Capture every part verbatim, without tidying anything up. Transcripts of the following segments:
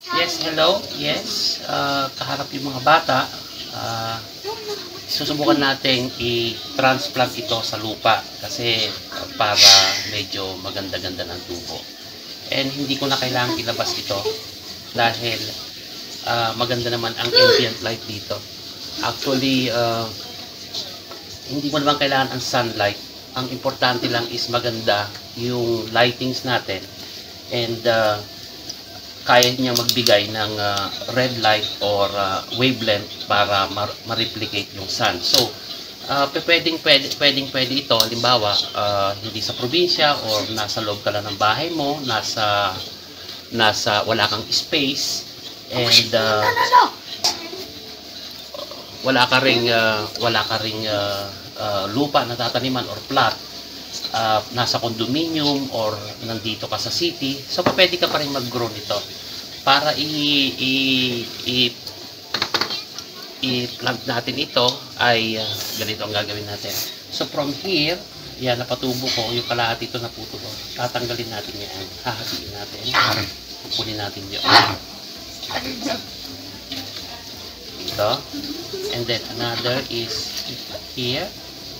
Yes, hello. Yes, uh, kaharap yung mga bata. Uh, susubukan natin i-transplant ito sa lupa kasi uh, para medyo maganda-ganda ng tubo. And hindi ko na kailangang ilabas ito dahil uh, maganda naman ang ambient light dito. Actually, uh, hindi mo naman kailangan ang sunlight. Ang importante lang is maganda yung lightings natin and uh, kaya niya magbigay ng uh, red light or uh, wavelength para ma-replicate yung sun. So, uh, pwedeng, pwede, pwedeng pwede ito, halimbawa, uh, hindi sa probinsya or nasa loob ka lang ng bahay mo, nasa, nasa wala kang space, and uh, wala ka ring, uh, wala ka ring uh, uh, lupa na tataniman or plot, uh, nasa condominium or nandito ka sa city, so pwede ka pa rin mag-grow nito. Para i i i i-plant natin ito ay uh, ganito ang gagawin natin. So from here, yan, napatubo ko yung kalahati ito na puto ko. Tatanggalin natin yan, hahatiin natin, kukunin natin yun ito, and then another is here.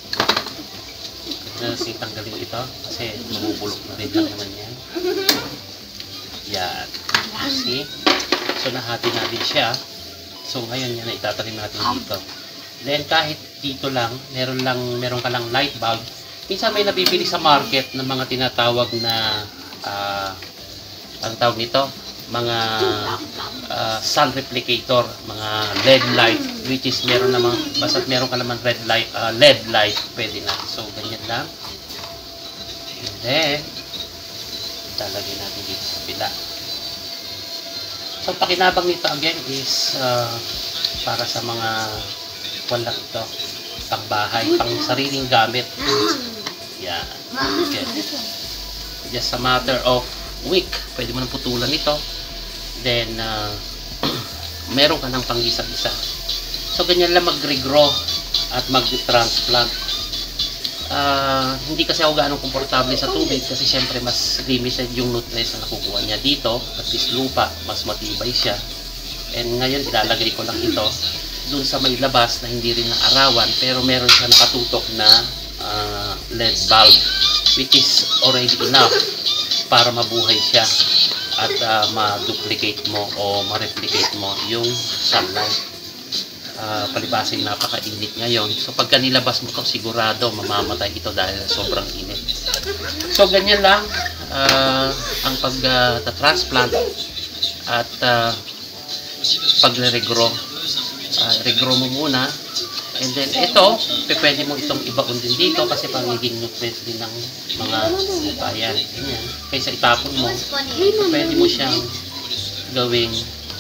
Kasi tanggalin ito kasi mabubulok na rin lang naman yan. Yan. See? So, nahati natin siya. So, ngayon yan, itatanim natin dito. Then, kahit dito lang, meron lang, meron ka lang light bulb. Minsan may nabibili sa market ng mga tinatawag na, uh, ang tawag nito, mga uh, sun replicator, mga L E D light, which is meron naman, basta't meron ka naman red light, uh, L E D light, pwede na. So, ganyan lang. And then, talagay natin dito sa pila. So, pakinabang nito again is uh, para sa mga wala ito, pangbahay, pang sariling gamit. Yan. Okay. Just a matter of week, pwede mo nang putulan ito. Then, uh, meron ka ng pang-isa-isa. So, ganyan lang mag-regrow at mag-transplant. Uh, hindi kasi ako gaano komportable sa tubig kasi syempre mas limited yung nutrients na nakukuha niya dito. At least lupa, mas matibay siya. And ngayon, ilalagay ko lang ito dun sa may labas na hindi rin arawan pero meron siya nakatutok na uh, L E D bulb which is already enough para mabuhay siya at uh, ma-duplicate mo o ma-replicate mo yung sunlight. Uh, palibasin napakainit ngayon. So pagka nilabas mo to, sigurado mamamatay ito dahil sobrang init. So ganyan lang uh, ang pag-transplant uh, at uh, pag-regrow. Uh, regrow mo muna. And then ito, pwede mo itong ibaon din dito kasi pangiging nutrients din ng mga bayan. Ganyan. Kaysa itapon mo, pwede mo siyang gawing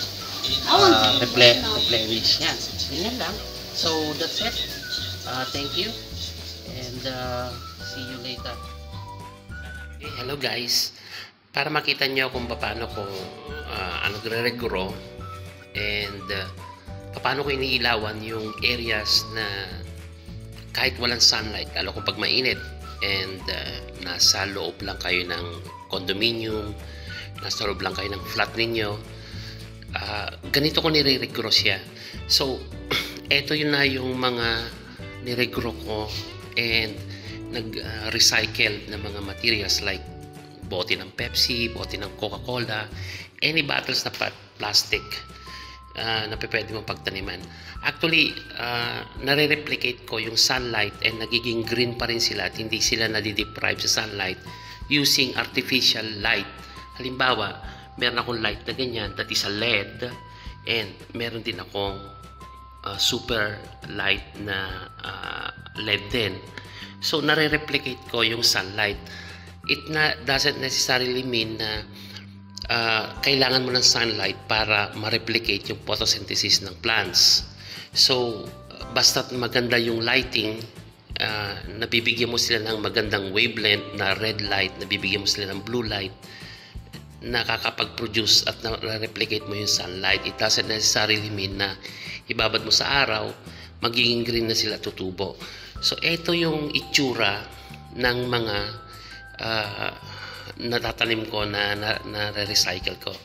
uh, reple replenish yan. Ganyan lang. So, that's it. Uh, thank you. And uh, see you later. Okay, hello guys. Para makita nyo kung paano ko uh, nagre-regrow and uh, paano ko iniilawan yung areas na kahit walang sunlight, lalo kung pag mainit and uh, nasa loob lang kayo ng condominium, nasa loob lang kayo ng flat ninyo. Uh, ganito ko nire-regrow siya. So, eto yun na yung mga nire-grow ko and nag-recycle uh, ng mga materials like bote ng Pepsi, bote ng Coca-Cola, any bottles na plastic uh, na pwede mong pagtaniman. Actually, uh, nare-replicate ko yung sunlight and nagiging green pa rin sila at hindi sila nadideprive sa sunlight using artificial light. Halimbawa, meron akong light na ganyan, that is a L E D, and meron din akong uh, super light na uh, L E D din. So, nare-replicate ko yung sunlight. It na, doesn't necessarily mean na uh, kailangan mo ng sunlight para ma-replicate yung photosynthesis ng plants. So, basta't maganda yung lighting, uh, nabibigyan mo sila ng magandang wavelength na red light, nabibigyan mo sila ng blue light, nakakapag-produce at na-replicate mo yung sunlight. It doesn't necessarily mean na ibabad mo sa araw, magiging green na sila tutubo. So, ito yung itsura ng mga uh, natatanim ko na na-recycle ko.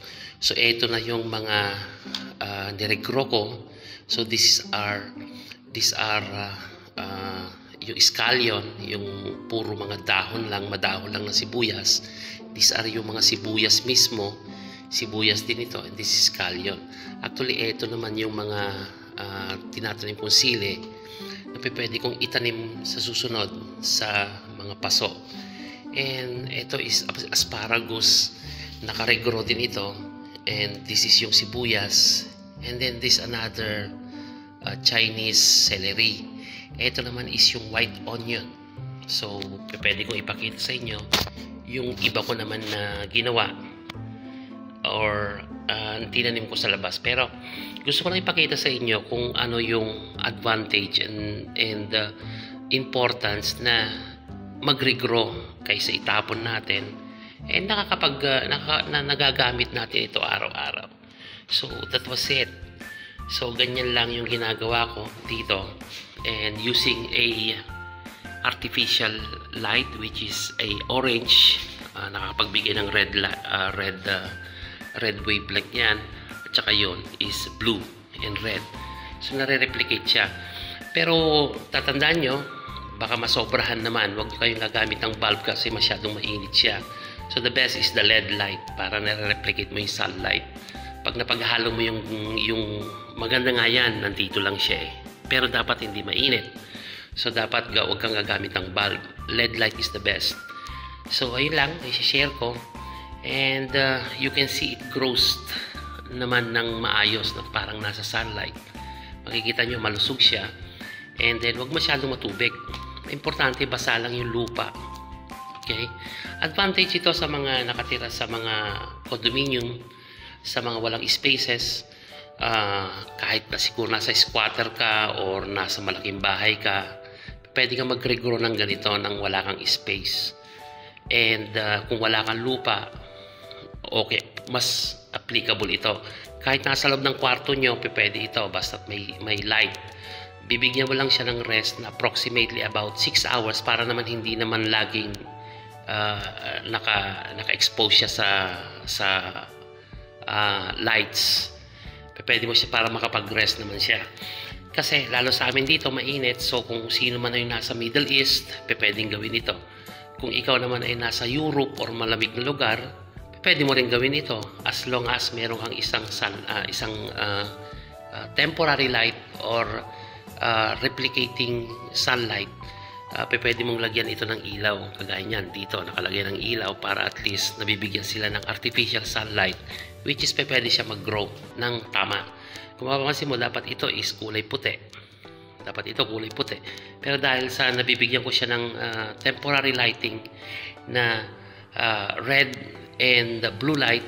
So ito na yung mga uh, niregro ko. So this is our these are uh, uh, yung scallion, yung puro mga dahon lang, madahon lang na sibuyas. These are yung mga sibuyas mismo. Sibuyas din ito, and this is scallion. Actually, ito naman yung mga uh, tinatanim kong sili na pwede kong itanim sa susunod sa mga paso. And ito is asparagus, nakaregro din ito. And this is yung sibuyas. And then this another uh, Chinese celery. Ito naman is yung white onion. So, pwede kong ipakita sa inyo yung iba ko naman na ginawa or uh, tinanim ko sa labas. Pero gusto ko lang ipakita sa inyo kung ano yung advantage and, and the importance na mag-regrow kaysa itapon natin, and nakakapag uh, naka, na nagagamit natin ito araw-araw. So that was it. So ganyan lang yung ginagawa ko dito, and using a artificial light which is a orange, uh, nakapagbigay ng red uh, red uh, red wavelength yan, at saka yun is blue and red. So nare-replicate siya. Pero tatandaan nyo, baka masobrahan naman, huwag nyo kayong gagamit ng bulb kasi masyadong mainit siya. So the best is the L E D light para nare-replicate mo yung sunlight. Pag napaghalo mo yung, yung maganda nga yan, nandito lang siya eh. Pero dapat hindi mainit. So dapat huwag kang gagamit ng bulb. L E D light is the best. So ayun lang, i-share ko. And uh, you can see it grows naman ng maayos na parang nasa sunlight. Makikita nyo malusog siya. And then huwag masyadong matubig. Importante basa lang yung lupa. Okay? Advantage ito sa mga nakatira sa mga condominium, sa mga walang spaces. Uh, kahit na siguro nasa squatter ka or nasa malaking bahay ka, pwede ka mag-regrow ng ganito nang wala kang space. And uh, kung wala kang lupa, okay, mas applicable ito. Kahit nasa loob ng kwarto nyo, pwede ito basta may, may light. Bibigyan mo lang siya ng rest na approximately about six hours para naman hindi naman laging uh, naka, naka-expose siya sa, sa uh, lights. Pwede mo siya para makapag-rest naman siya. Kasi lalo sa amin dito mainit, so kung sino man ay nasa Middle East, pwedeng gawin ito. Kung ikaw naman ay nasa Europe or malamig na lugar, pwede mo rin gawin ito as long as meron kang isang, sun, uh, isang uh, uh, temporary light or Uh, replicating sunlight. Uh, pwede mong lagyan ito ng ilaw. Kagaya niyan, dito nakalagay ng ilaw para at least nabibigyan sila ng artificial sunlight, which is pwede siya mag-grow ng tama. Kung mapapansin mo, dapat ito is kulay puti. Dapat ito kulay puti. Pero dahil sa nabibigyan ko siya ng uh, temporary lighting na uh, red and blue light,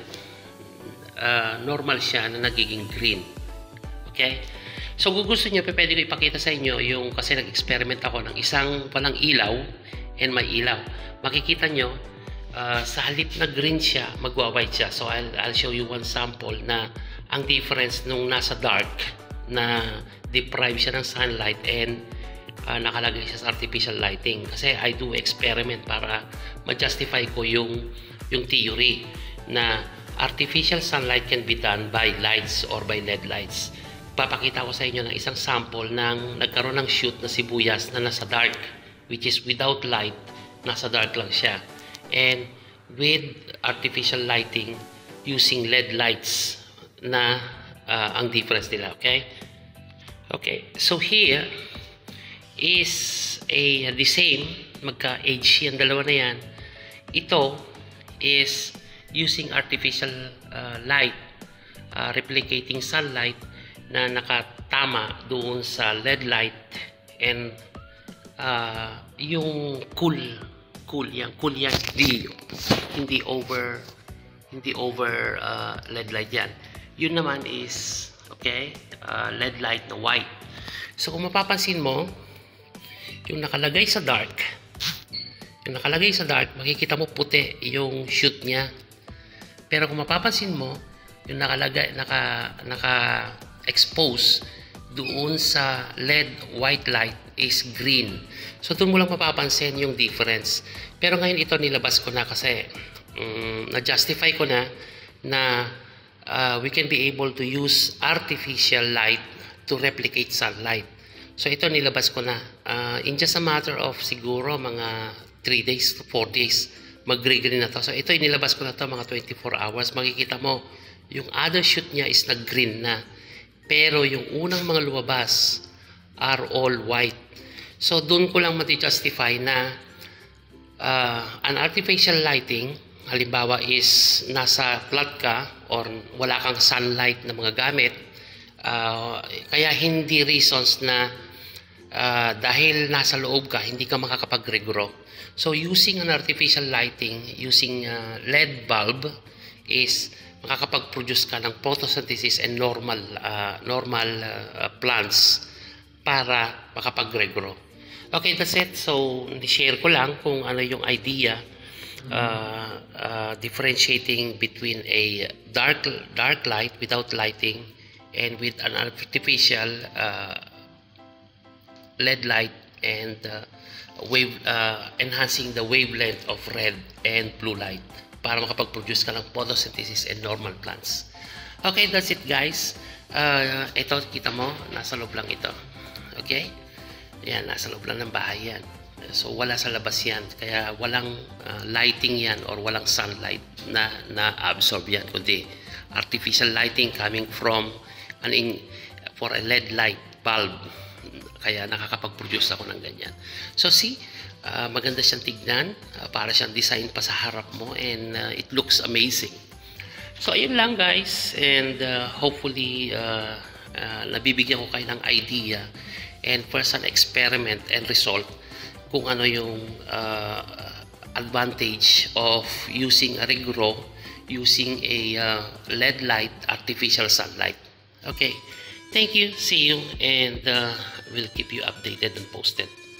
uh, normal siya na nagiging green. Okay? So kung gusto nyo, pwede ko ipakita sa inyo yung, kasi nag-experiment ako ng isang walang ilaw and may ilaw. Makikita nyo, uh, sa halip na green siya, magwa-white siya. So I'll, I'll show you one sample na ang difference nung nasa dark na deprive siya ng sunlight and uh, nakalagay siya sa artificial lighting. Kasi I do experiment para ma-justify ko yung, yung theory na artificial sunlight can be done by lights or by L E D lights. Papakita ko sa inyo ng isang sample ng nagkaroon ng shoot na sibuyas na nasa dark, which is without light, nasa dark lang siya. And with artificial lighting, using L E D lights na uh, ang difference nila, okay? Okay, so here is a the same, magka-age yung dalawa na yan. Ito is using artificial uh, light, uh, replicating sunlight, na nakatama doon sa L E D light, and uh, yung cool cool yan cool yan hindi hindi over hindi over uh, L E D light yan. Yun naman is okay, uh, L E D light na white. So kung mapapansin mo, yung nakalagay sa dark yung nakalagay sa dark makikita mo puti yung shoot niya. Pero kung mapapansin mo, yung nakalagay naka naka expose doon sa L E D white light is green. So doon mo lang mapapansin yung difference. Pero ngayon ito nilabas ko na kasi um, na-justify ko na na uh, we can be able to use artificial light to replicate sunlight. So ito nilabas ko na. Uh, in just a matter of siguro mga three days to four days, mag-green na to. So ito inilabas ko na to mga twenty-four hours. Makikita mo, yung other shoot niya is nag-green na. Pero yung unang mga lumabas are all white. So doon ko lang mati-justify na uh, an artificial lighting, halimbawa is nasa flat ka or wala kang sunlight na mga gamit, uh, kaya hindi reasons na uh, dahil nasa loob ka, hindi ka makakapag-regrow. So using an artificial lighting, using uh, L E D bulb is makakapag-produce ka ng photosynthesis and normal uh, normal uh, plants para makapag-regrow. Okay, that's it. So, share ko lang kung ano yung idea uh, uh, differentiating between a dark dark light without lighting and with an artificial uh, L E D light and uh, wave uh, enhancing the wavelength of red and blue light para makapag-produce ka ng photosynthesis and normal plants. Okay, that's it guys. Uh, ito, kita mo, nasa loob lang ito. Okay? Yan, nasa loob lang ng bahay yan. So, wala sa labas yan. Kaya walang uh, lighting yan or walang sunlight na na-absorb yan. Kundi artificial lighting coming from an in, for a L E D light bulb. Kaya nakakapag-produce ako ng ganyan. So, see, uh, maganda siyang tignan. Uh, para siyang design pa sa harap mo and uh, it looks amazing. So, ayun lang guys. And uh, hopefully, uh, uh, nabibigyan ko kayo ng idea and first an experiment and result kung ano yung uh, advantage of using a regrow using a uh, L E D light, artificial sunlight. Okay, thank you, see you, and uh, we'll keep you updated and posted.